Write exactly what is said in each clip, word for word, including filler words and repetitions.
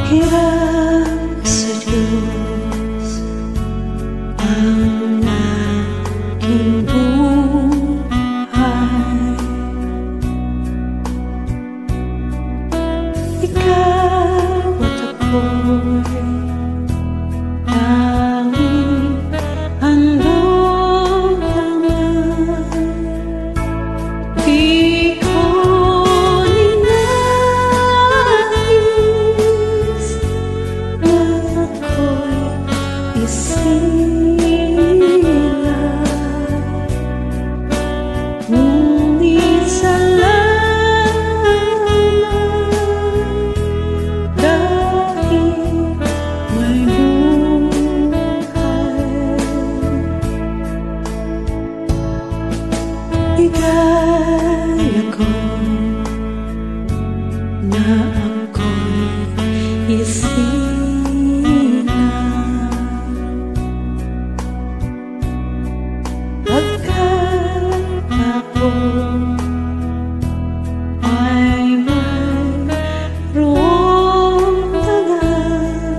Hirap sa Diyos ang aking buhay. Ikaw at ako'y tanging handog naman. Di ko ninais na ako'y isilang, ngunit salamat dahil may buhay. Ligaya ko na ako'y isilang, pagkat ako ay mayroong tagal.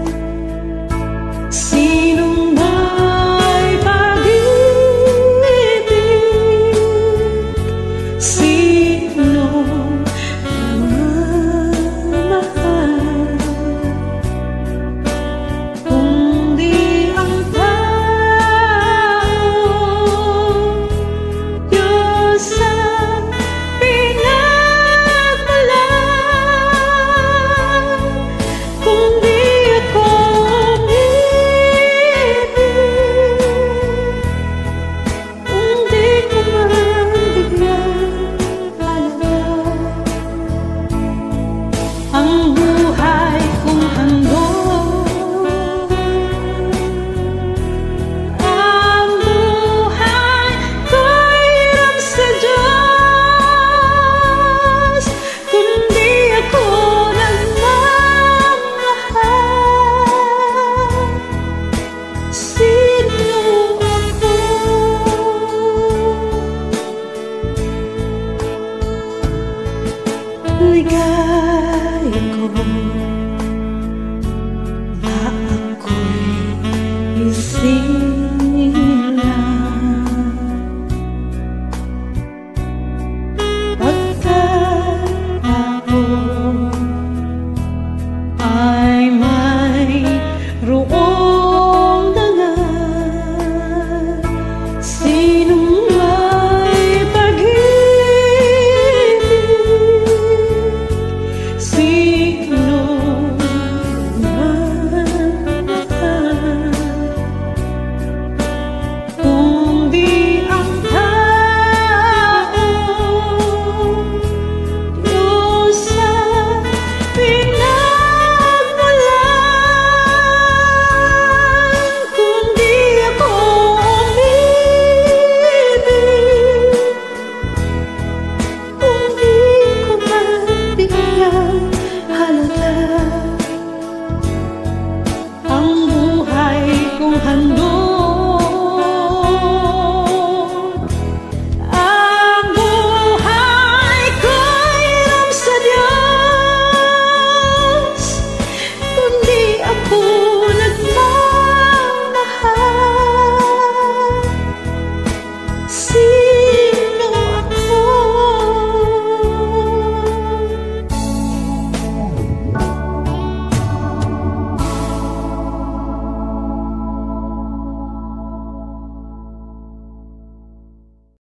Sinong may pag-ibig, sinong namamahal, kundi ang tao. Diyos ang pinagmulan, kundi ako umibig, hindi ko man bigyan halaga ang buhay kong handog. Ang buhay ko'y hiram sa Diyos, kundi ako nagmamahal. Sino ako? Ligaya ko